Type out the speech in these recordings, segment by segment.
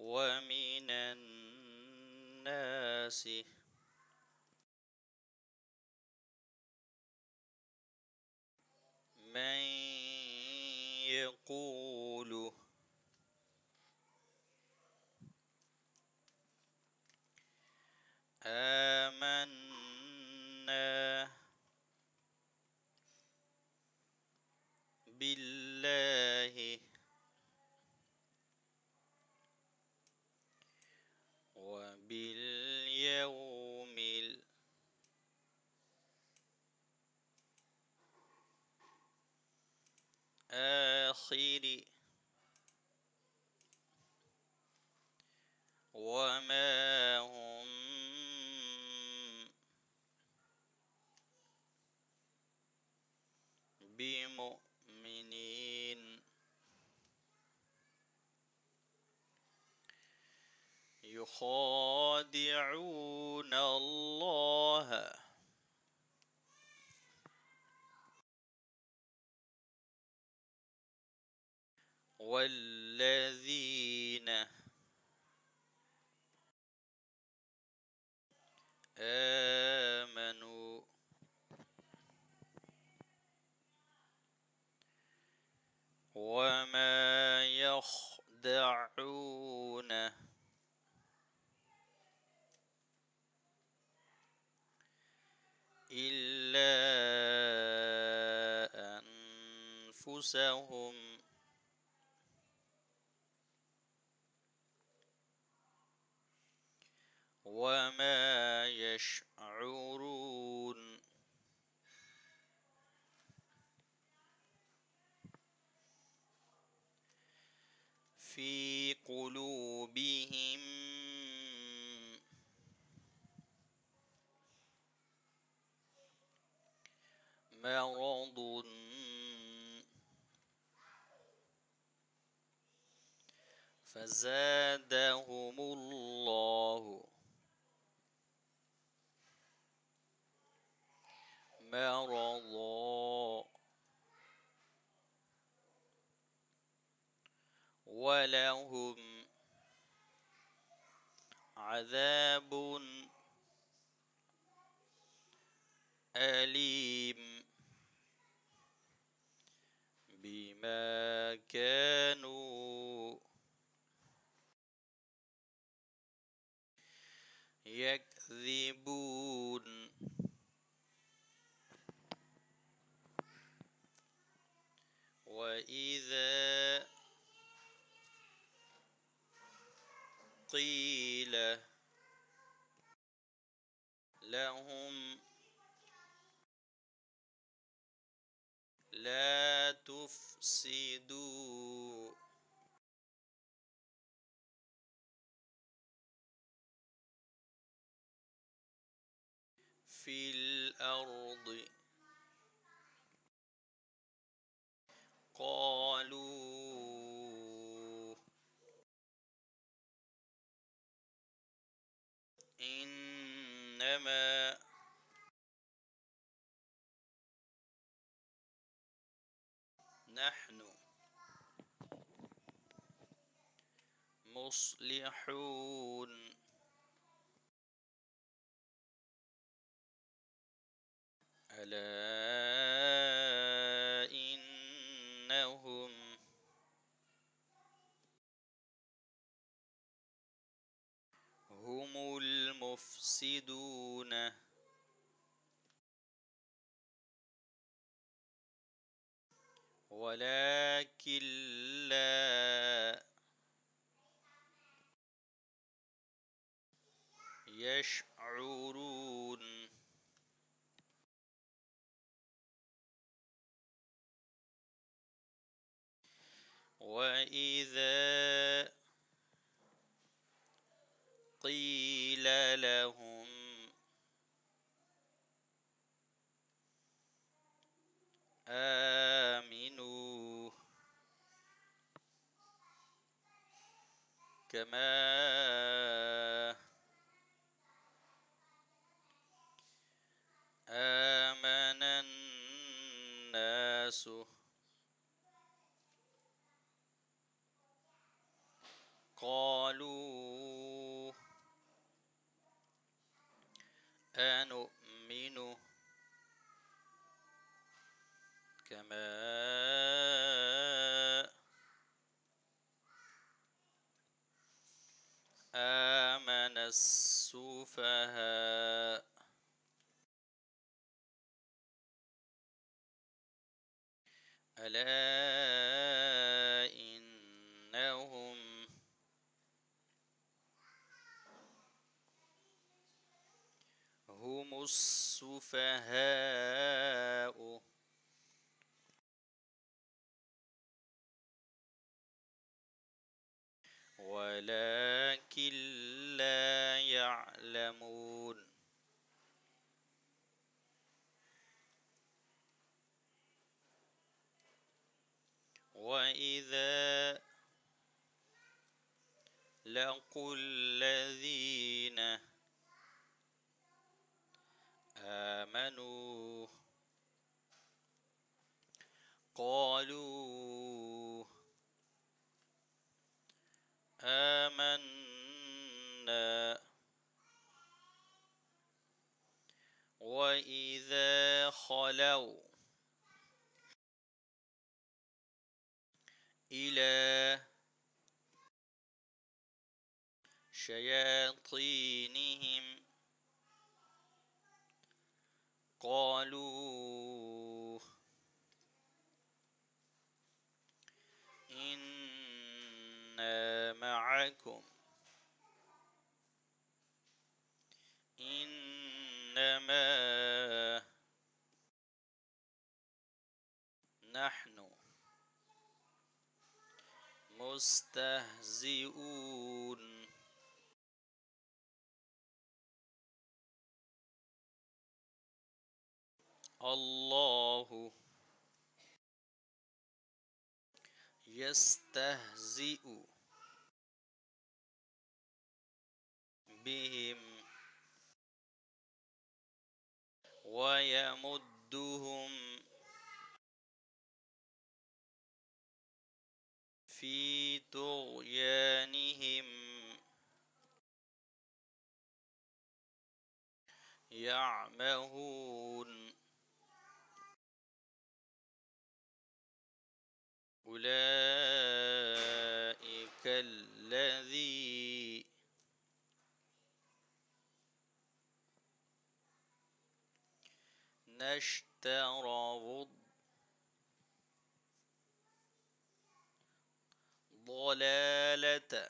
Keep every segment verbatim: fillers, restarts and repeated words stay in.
ومن الناس من يقول آمنا بالله وباليوم الآخر وما هم بمؤمنين يخادعون الله والذين آمنوا وما يخدعون إلا أنفسهم وما يشعرون في قلوبهم مرض فزادهم الله مرضا ولهم عذاب أليم بما كانوا يكذبون وإذا قيل لهم لا تفسدوا في الأرض قالوا إنما نحن مصلحون ألا إنهم هم المفسدون ولكن لا يشعرون وإذا قيل لهم آمنوا كما آمن الناس قالوا قالوا أنؤمن كما آمن السفهاء ألا إنهم هم السفهاء ولكن لا يعلمون وإذا لقوا الذين آمنوا قالوا آمنا وإذا خلوا إلى شياطينهم قالوا إنا معكم إنما نحن مستهزئون الله يستهزئ بهم ويمدهم في طغيانهم يعمهون أولئك الذي اشتروا الضلالة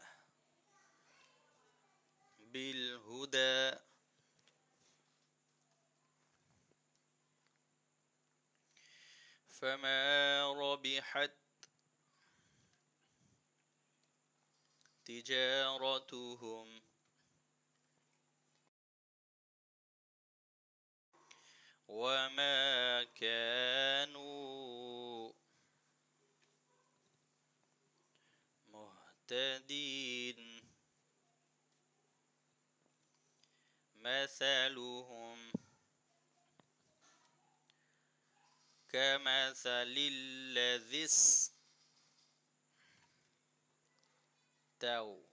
بالهدى فما ربحت تجارتهم وما كانوا مهتدين مثلهم كمثل الذي استوى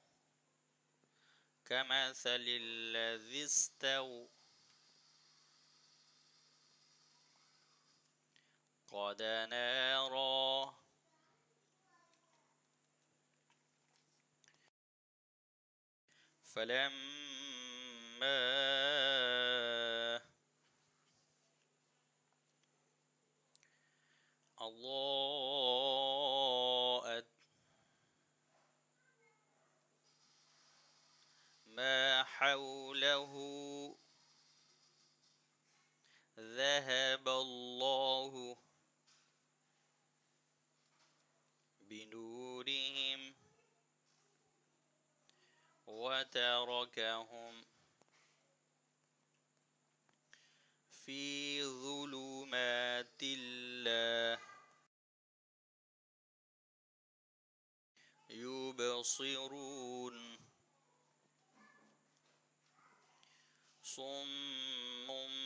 كمثل الذي استوى قد نارا فلما أضاءت ما حوله ذهب الله بنورهم وتركهم في ظلمات لا يبصرون صم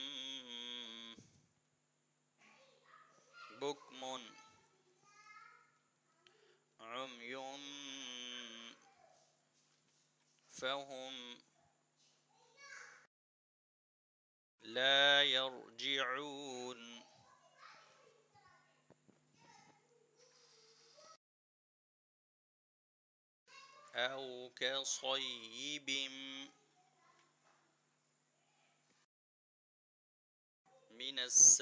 بكم عمي فهم لا يرجعون أو كصيب من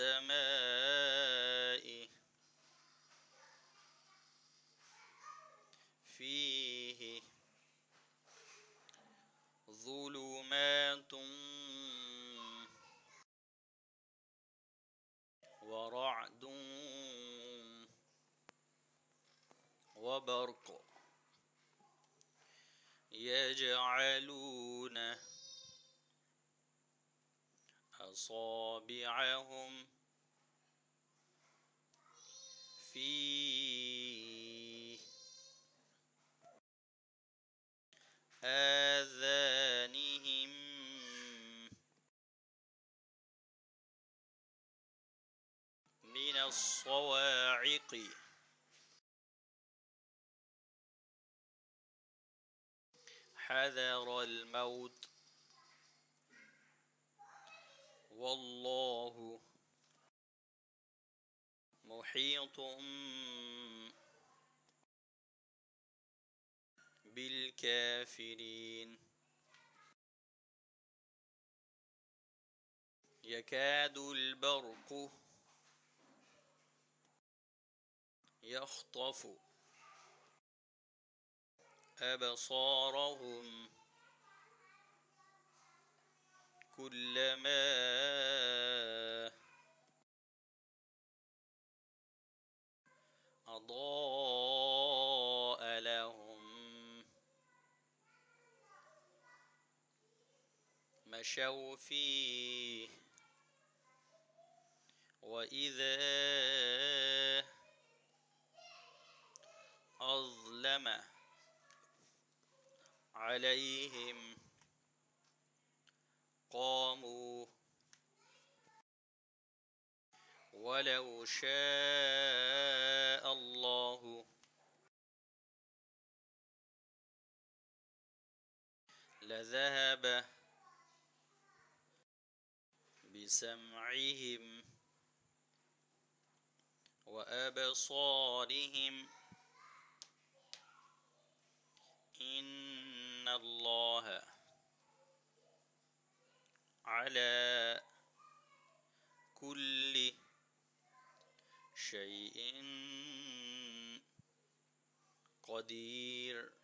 السماء فيه ظلمات ورعد وبرق يجعلون أصابعهم في آذانهم من الصواعق حذر الموت والله محيط بالكافرين يكاد البرق يخطف أبصارهم كلما أضاء لهم مشوا فيه وإذا أظلم عليهم قاموا ولو شاء الله لذهب بسمعهم وأبصارهم إن الله على كل شيء قدير